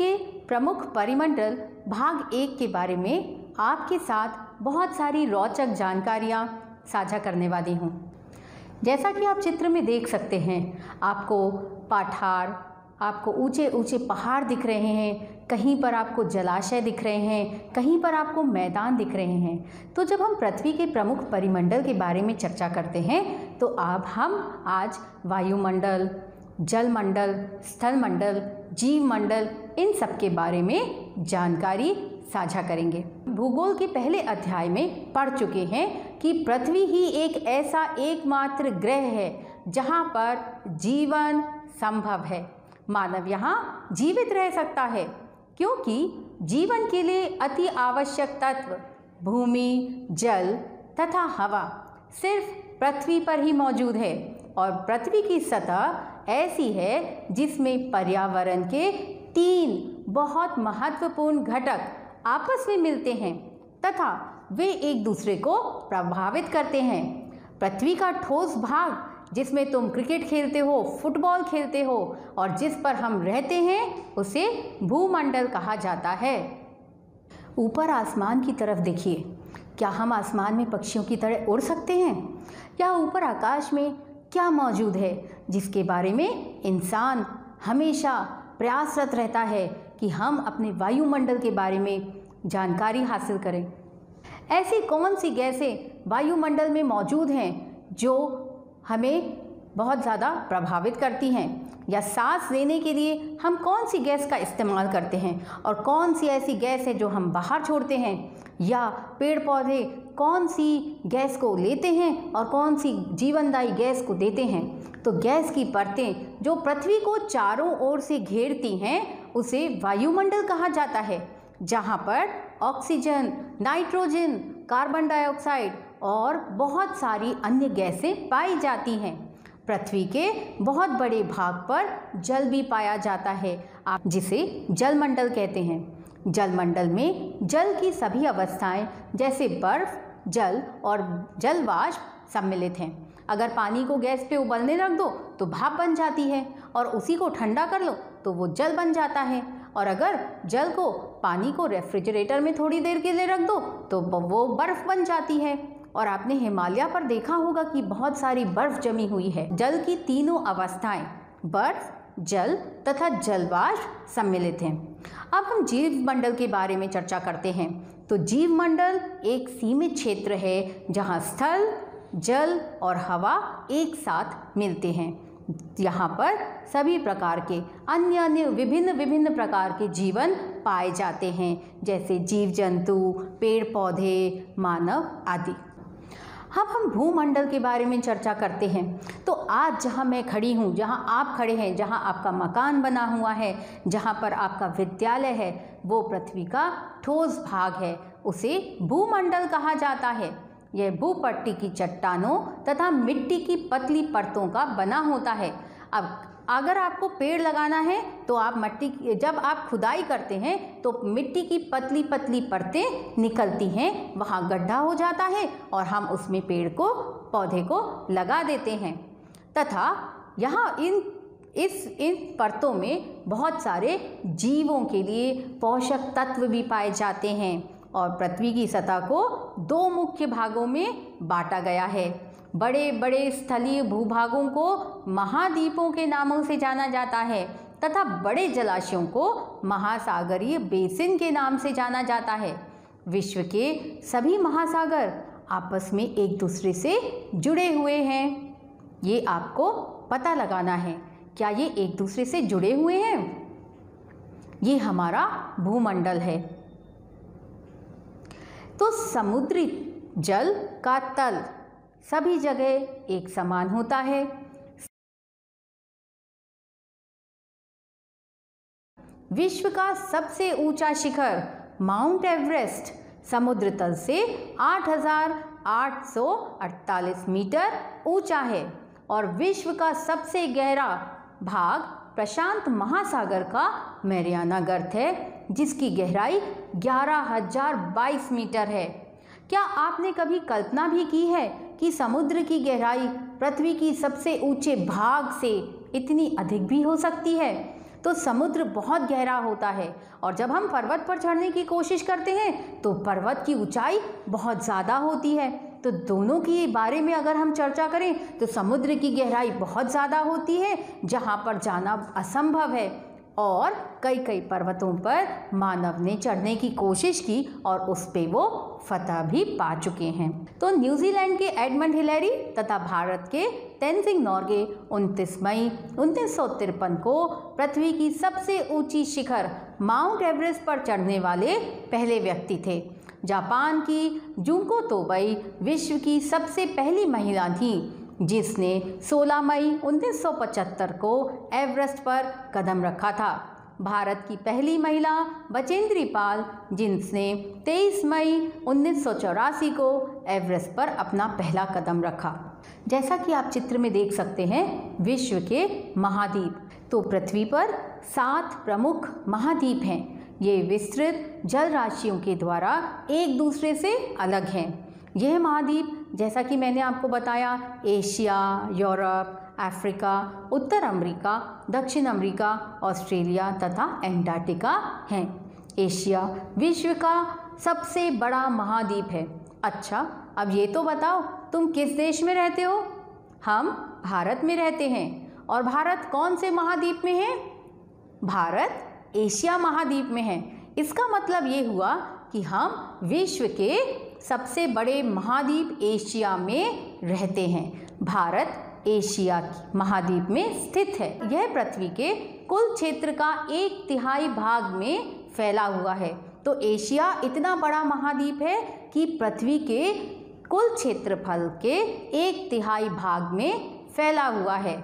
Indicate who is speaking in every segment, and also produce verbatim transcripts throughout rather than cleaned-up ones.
Speaker 1: के प्रमुख परिमंडल भाग एक के बारे में आपके साथ बहुत सारी रोचक जानकारियाँ साझा करने वाली हूँ। जैसा कि आप चित्र में देख सकते हैं, आपको पठार, आपको ऊंचे ऊंचे पहाड़ दिख रहे हैं, कहीं पर आपको जलाशय दिख रहे हैं, कहीं पर आपको मैदान दिख रहे हैं। तो जब हम पृथ्वी के प्रमुख परिमंडल के बारे में चर्चा करते हैं तो अब हम आज वायुमंडल, जलमंडल, स्थलमंडल, जीवमंडल, इन सब के बारे में जानकारी साझा करेंगे। भूगोल के पहले अध्याय में पढ़ चुके हैं कि पृथ्वी ही एक ऐसा एकमात्र ग्रह है जहाँ पर जीवन संभव है। मानव यहाँ जीवित रह सकता है क्योंकि जीवन के लिए अति आवश्यक तत्व भूमि, जल तथा हवा सिर्फ पृथ्वी पर ही मौजूद है और पृथ्वी की सतह ऐसी है जिसमें पर्यावरण के तीन बहुत महत्वपूर्ण घटक आपस में मिलते हैं तथा वे एक दूसरे को प्रभावित करते हैं। पृथ्वी का ठोस भाग जिसमें तुम क्रिकेट खेलते हो, फुटबॉल खेलते हो और जिस पर हम रहते हैं उसे भूमंडल कहा जाता है। ऊपर आसमान की तरफ देखिए, क्या हम आसमान में पक्षियों की तरह उड़ सकते हैं? या ऊपर आकाश में क्या मौजूद है जिसके बारे में इंसान हमेशा प्रयासरत रहता है कि हम अपने वायुमंडल के बारे में जानकारी हासिल करें? ऐसी कौन सी गैसें वायुमंडल में मौजूद हैं जो हमें बहुत ज़्यादा प्रभावित करती हैं? या सांस लेने के लिए हम कौन सी गैस का इस्तेमाल करते हैं और कौन सी ऐसी गैस है जो हम बाहर छोड़ते हैं? या पेड़ पौधे कौन सी गैस को लेते हैं और कौन सी जीवनदायी गैस को देते हैं? तो गैस की परतें जो पृथ्वी को चारों ओर से घेरती हैं उसे वायुमंडल कहा जाता है, जहाँ पर ऑक्सीजन, नाइट्रोजन, कार्बन डाइऑक्साइड और बहुत सारी अन्य गैसें पाई जाती हैं। पृथ्वी के बहुत बड़े भाग पर जल भी पाया जाता है, आप जिसे जलमंडल कहते हैं। जलमंडल में जल की सभी अवस्थाएं जैसे बर्फ, जल और जलवाष्प सम्मिलित हैं। अगर पानी को गैस पे उबलने रख दो तो भाप बन जाती है और उसी को ठंडा कर लो तो वो जल बन जाता है। और अगर जल को, पानी को रेफ्रिजरेटर में थोड़ी देर के लिए रख दो तो वो बर्फ़ बन जाती है। और आपने हिमालय पर देखा होगा कि बहुत सारी बर्फ़ जमी हुई है। जल की तीनों अवस्थाएं बर्फ, जल तथा जलवाष्प सम्मिलित हैं। अब हम जीवमंडल के बारे में चर्चा करते हैं। तो जीवमंडल एक सीमित क्षेत्र है जहाँ स्थल, जल और हवा एक साथ मिलते हैं। यहाँ पर सभी प्रकार के अन्य अन्य विभिन्न विभिन्न प्रकार के जीवन पाए जाते हैं, जैसे जीव जंतु, पेड़ पौधे, मानव आदि। अब हम भूमंडल के बारे में चर्चा करते हैं। तो आज जहाँ मैं खड़ी हूँ, जहाँ आप खड़े हैं, जहाँ आपका मकान बना हुआ है, जहाँ पर आपका विद्यालय है, वो पृथ्वी का ठोस भाग है, उसे भूमंडल कहा जाता है। यह भूपट्टी की चट्टानों तथा मिट्टी की पतली परतों का बना होता है। अब अगर आपको पेड़ लगाना है तो आप मिट्टी, जब आप खुदाई करते हैं तो मिट्टी की पतली पतली परतें निकलती हैं, वहाँ गड्ढा हो जाता है और हम उसमें पेड़ को, पौधे को लगा देते हैं। तथा यहाँ इन इस इन परतों में बहुत सारे जीवों के लिए पोषक तत्व भी पाए जाते हैं। और पृथ्वी की सतह को दो मुख्य भागों में बांटा गया है। बड़े बड़े स्थलीय भूभागों को महाद्वीपों के नामों से जाना जाता है तथा बड़े जलाशयों को महासागरीय बेसिन के नाम से जाना जाता है। विश्व के सभी महासागर आपस में एक दूसरे से जुड़े हुए हैं, ये आपको पता लगाना है। क्या ये एक दूसरे से जुड़े हुए हैं? ये हमारा भूमंडल है। तो समुद्री जल का तल सभी जगह एक समान होता है। विश्व का सबसे ऊंचा शिखर माउंट एवरेस्ट समुद्र तल से आठ हज़ार आठ सौ अड़तालीस मीटर ऊंचा है और विश्व का सबसे गहरा भाग प्रशांत महासागर का मैरियाना गर्त है, जिसकी गहराई ग्यारह हज़ार बाईस मीटर है। क्या आपने कभी कल्पना भी की है कि समुद्र की गहराई पृथ्वी की सबसे ऊंचे भाग से इतनी अधिक भी हो सकती है? तो समुद्र बहुत गहरा होता है, और जब हम पर्वत पर चढ़ने की कोशिश करते हैं तो पर्वत की ऊंचाई बहुत ज़्यादा होती है। तो दोनों के बारे में अगर हम चर्चा करें तो समुद्र की गहराई बहुत ज़्यादा होती है जहाँ पर जाना असंभव है, और कई कई पर्वतों पर मानव ने चढ़ने की कोशिश की और उस पे वो फतह भी पा चुके हैं। तो न्यूजीलैंड के एडमंड हिलेरी तथा भारत के तेनजिंग नोर्गे उनतीस मई उन्नीस सौ तिरपन को पृथ्वी की सबसे ऊंची शिखर माउंट एवरेस्ट पर चढ़ने वाले पहले व्यक्ति थे। जापान की जुंको तोबई विश्व की सबसे पहली महिला थी जिसने सोलह मई उन्नीस सौ पचहत्तर को एवरेस्ट पर कदम रखा था। भारत की पहली महिला बचेंद्री पाल जिसने तेईस मई उन्नीस सौ चौरासी को एवरेस्ट पर अपना पहला कदम रखा। जैसा कि आप चित्र में देख सकते हैं विश्व के महाद्वीप, तो पृथ्वी पर सात प्रमुख महाद्वीप हैं। ये विस्तृत जल राशियों के द्वारा एक दूसरे से अलग हैं। यह महाद्वीप, जैसा कि मैंने आपको बताया, एशिया, यूरोप, अफ्रीका, उत्तर अमेरिका, दक्षिण अमेरिका, ऑस्ट्रेलिया तथा एंटार्क्टिका हैं। एशिया विश्व का सबसे बड़ा महाद्वीप है। अच्छा, अब ये तो बताओ तुम किस देश में रहते हो? हम भारत में रहते हैं। और भारत कौन से महाद्वीप में है? भारत एशिया महाद्वीप में है। इसका मतलब ये हुआ कि हम विश्व के सबसे बड़े महाद्वीप एशिया में रहते हैं। भारत एशिया महाद्वीप में स्थित है। यह पृथ्वी के कुल क्षेत्र का एक तिहाई भाग में फैला हुआ है। तो एशिया इतना बड़ा महाद्वीप है कि पृथ्वी के कुल क्षेत्रफल के एक तिहाई भाग में फैला हुआ है।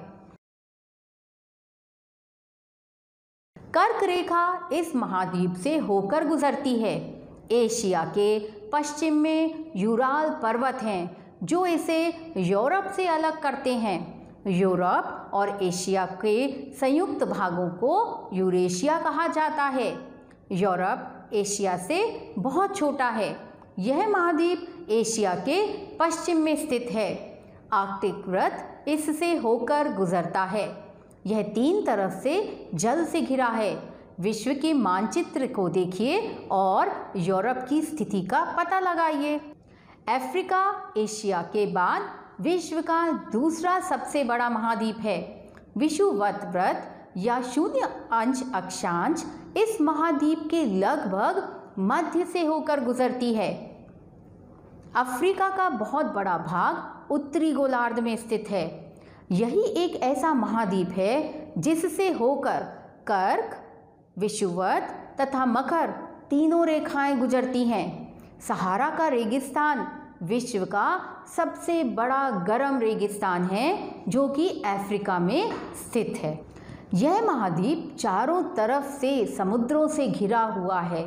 Speaker 1: कर्क रेखा इस महाद्वीप से होकर गुजरती है। एशिया के पश्चिम में यूराल पर्वत हैं जो इसे यूरोप से अलग करते हैं। यूरोप और एशिया के संयुक्त भागों को यूरेशिया कहा जाता है। यूरोप एशिया से बहुत छोटा है। यह महाद्वीप एशिया के पश्चिम में स्थित है। आर्कटिक वृत्त इससे होकर गुजरता है। यह तीन तरफ से जल से घिरा है। विश्व के मानचित्र को देखिए और यूरोप की स्थिति का पता लगाइए। अफ्रीका एशिया के बाद विश्व का दूसरा सबसे बड़ा महाद्वीप है। विषुवत वृत्त या शून्य अंश अक्षांश इस महाद्वीप के लगभग मध्य से होकर गुजरती है। अफ्रीका का बहुत बड़ा भाग उत्तरी गोलार्ध में स्थित है। यही एक ऐसा महाद्वीप है जिससे होकर कर्क, विषुवत तथा मकर तीनों रेखाएं गुजरती हैं। सहारा का रेगिस्तान विश्व का सबसे बड़ा गर्म रेगिस्तान है जो कि अफ्रीका में स्थित है। यह महाद्वीप चारों तरफ से समुद्रों से घिरा हुआ है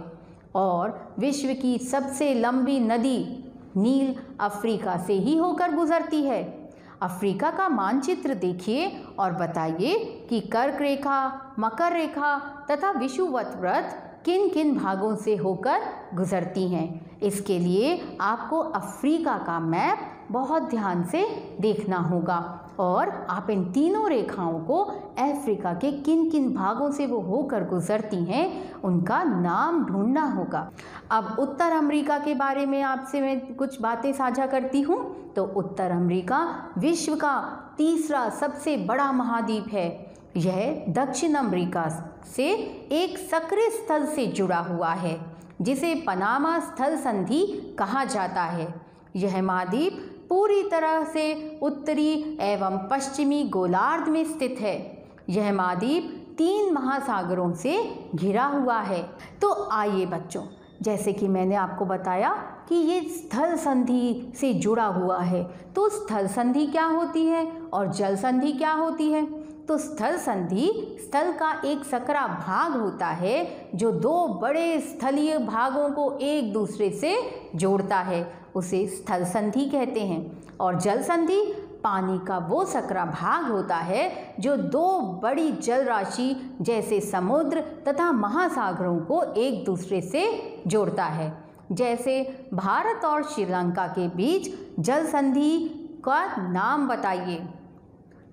Speaker 1: और विश्व की सबसे लंबी नदी नील अफ्रीका से ही होकर गुजरती है। अफ्रीका का मानचित्र देखिए और बताइए कि कर्क रेखा, मकर रेखा तथा विषुवत वृत्त किन किन भागों से होकर गुजरती हैं। इसके लिए आपको अफ्रीका का मैप बहुत ध्यान से देखना होगा और आप इन तीनों रेखाओं को अफ्रीका के किन किन भागों से वो होकर गुजरती हैं उनका नाम ढूंढना होगा। अब उत्तर अमेरिका के बारे में आपसे मैं कुछ बातें साझा करती हूँ। तो उत्तर अमेरिका विश्व का तीसरा सबसे बड़ा महाद्वीप है। यह दक्षिण अमेरिका से एक सक्रिय स्थल से जुड़ा हुआ है जिसे पनामा स्थल संधि कहा जाता है। यह महाद्वीप पूरी तरह से उत्तरी एवं पश्चिमी गोलार्ध में स्थित है। यह महाद्वीप तीन महासागरों से घिरा हुआ है। तो आइए बच्चों, जैसे कि मैंने आपको बताया कि ये स्थल संधि से जुड़ा हुआ है, तो स्थल संधि क्या होती है और जल संधि क्या होती है? तो स्थल संधि स्थल का एक सकरा भाग होता है जो दो बड़े स्थलीय भागों को एक दूसरे से जोड़ता है, उसे स्थल संधि कहते हैं। और जल संधि पानी का वो सकरा भाग होता है जो दो बड़ी जल राशि जैसे समुद्र तथा महासागरों को एक दूसरे से जोड़ता है। जैसे भारत और श्रीलंका के बीच जल संधि का नाम बताइए।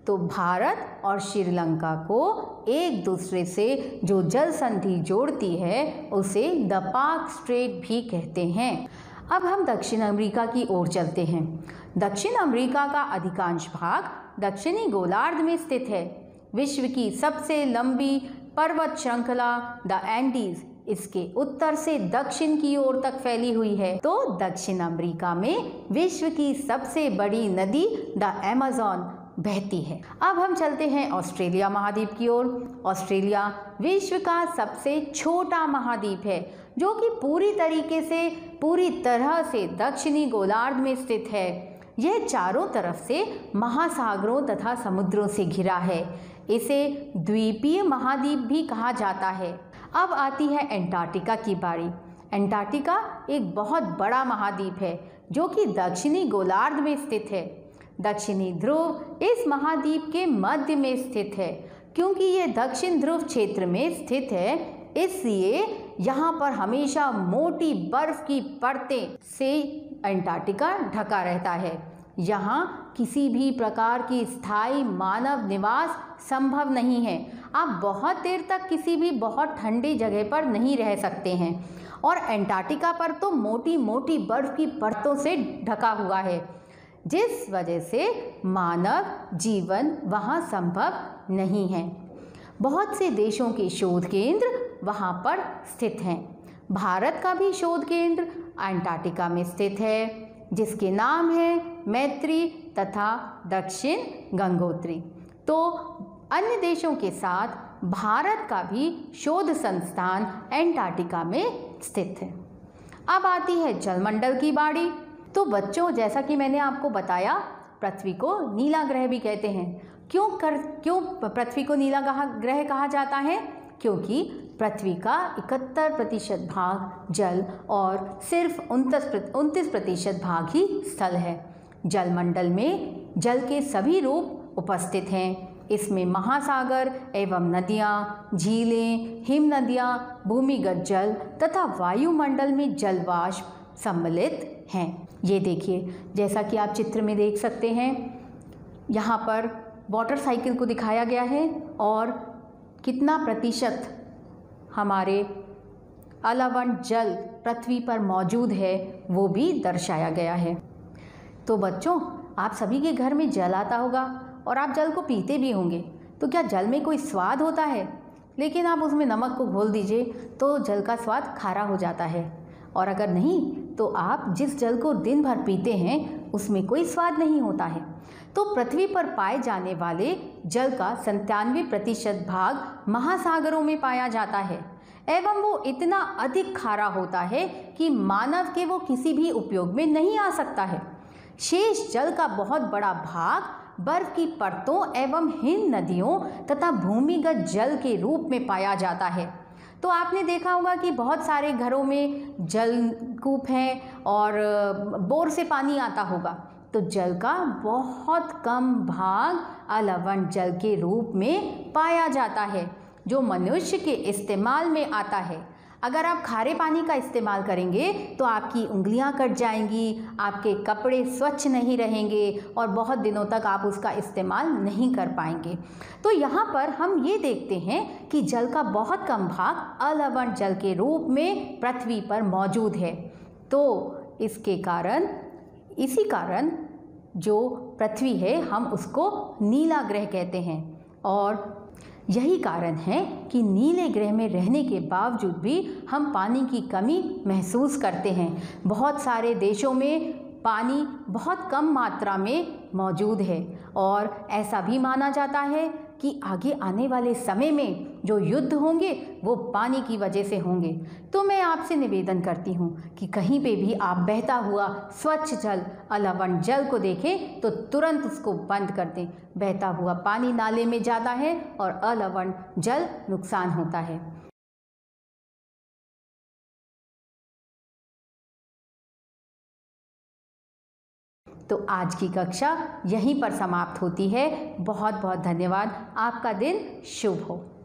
Speaker 1: तो भारत और श्रीलंका को एक दूसरे से जो जल संधि जोड़ती है उसे द पाक स्ट्रेट भी कहते हैं। अब हम दक्षिण अमेरिका की ओर चलते हैं। दक्षिण अमेरिका का अधिकांश भाग दक्षिणी गोलार्ध में स्थित है। विश्व की सबसे लंबी पर्वत श्रृंखला द एंडीज इसके उत्तर से दक्षिण की ओर तक फैली हुई है। तो दक्षिण अमेरिका में विश्व की सबसे बड़ी नदी द अमेज़न बहती है। अब हम चलते हैं ऑस्ट्रेलिया महाद्वीप की ओर। ऑस्ट्रेलिया विश्व का सबसे छोटा महाद्वीप है जो कि पूरी तरीके से पूरी तरह से दक्षिणी गोलार्ध में स्थित है। यह चारों तरफ से महासागरों तथा समुद्रों से घिरा है। इसे द्वीपीय महाद्वीप भी कहा जाता है। अब आती है एंटार्क्टिका की बारी। एंटार्क्टिका एक बहुत बड़ा महाद्वीप है जो कि दक्षिणी गोलार्ध में स्थित है। दक्षिणी ध्रुव इस महाद्वीप के मध्य में स्थित है। क्योंकि ये दक्षिण ध्रुव क्षेत्र में स्थित है इसलिए यहाँ पर हमेशा मोटी बर्फ की परतें से एंटार्क्टिका ढका रहता है। यहाँ किसी भी प्रकार की स्थायी मानव निवास संभव नहीं है। आप बहुत देर तक किसी भी बहुत ठंडी जगह पर नहीं रह सकते हैं और एंटार्क्टिका पर तो मोटी मोटी बर्फ की परतों से ढका हुआ है जिस वजह से मानव जीवन वहाँ संभव नहीं है। बहुत से देशों के शोध केंद्र वहाँ पर स्थित हैं। भारत का भी शोध केंद्र एंटार्क्टिका में स्थित है जिसके नाम है मैत्री तथा दक्षिण गंगोत्री। तो अन्य देशों के साथ भारत का भी शोध संस्थान एंटार्क्टिका में स्थित है। अब आती है जलमंडल की बारी। तो बच्चों, जैसा कि मैंने आपको बताया, पृथ्वी को नीला ग्रह भी कहते हैं। क्यों कर क्यों पृथ्वी को नीला ग्रह कहा जाता है? क्योंकि पृथ्वी का इकहत्तर प्रतिशत भाग जल और सिर्फ उनतीस प्रतिशत भाग ही स्थल है। जलमंडल में जल के सभी रूप उपस्थित हैं। इसमें महासागर एवं नदियाँ, झीलें, हिम नदियाँ, भूमिगत जल तथा वायुमंडल में जलवाष्प सम्मिलित हैं। ये देखिए, जैसा कि आप चित्र में देख सकते हैं, यहाँ पर वाटर साइकिल को दिखाया गया है और कितना प्रतिशत हमारे अलवण जल पृथ्वी पर मौजूद है वो भी दर्शाया गया है। तो बच्चों, आप सभी के घर में जल आता होगा और आप जल को पीते भी होंगे। तो क्या जल में कोई स्वाद होता है? लेकिन आप उसमें नमक को घोल दीजिए तो जल का स्वाद खारा हो जाता है, और अगर नहीं तो आप जिस जल को दिन भर पीते हैं उसमें कोई स्वाद नहीं होता है। तो पृथ्वी पर पाए जाने वाले जल का संतानवे प्रतिशत भाग महासागरों में पाया जाता है एवं वो इतना अधिक खारा होता है कि मानव के वो किसी भी उपयोग में नहीं आ सकता है। शेष जल का बहुत बड़ा भाग बर्फ की परतों एवं हिम नदियों तथा भूमिगत जल के रूप में पाया जाता है। तो आपने देखा होगा कि बहुत सारे घरों में जलकूप हैं और बोर से पानी आता होगा। तो जल का बहुत कम भाग अलवण जल के रूप में पाया जाता है जो मनुष्य के इस्तेमाल में आता है। अगर आप खारे पानी का इस्तेमाल करेंगे तो आपकी उंगलियां कट जाएंगी, आपके कपड़े स्वच्छ नहीं रहेंगे और बहुत दिनों तक आप उसका इस्तेमाल नहीं कर पाएंगे। तो यहाँ पर हम ये देखते हैं कि जल का बहुत कम भाग अलवण जल के रूप में पृथ्वी पर मौजूद है। तो इसके कारण इसी कारण जो पृथ्वी है हम उसको नीला ग्रह कहते हैं, और यही कारण है कि नीले ग्रह में रहने के बावजूद भी हम पानी की कमी महसूस करते हैं। बहुत सारे देशों में पानी बहुत कम मात्रा में मौजूद है और ऐसा भी माना जाता है कि आगे आने वाले समय में जो युद्ध होंगे वो पानी की वजह से होंगे। तो मैं आपसे निवेदन करती हूँ कि कहीं पे भी आप बहता हुआ स्वच्छ जल अलवण जल को देखें तो तुरंत उसको बंद कर दें। बहता हुआ पानी नाले में जाता है और अलवण जल नुकसान होता है। तो आज की कक्षा यहीं पर समाप्त होती है। बहुत बहुत धन्यवाद। आपका दिन शुभ हो।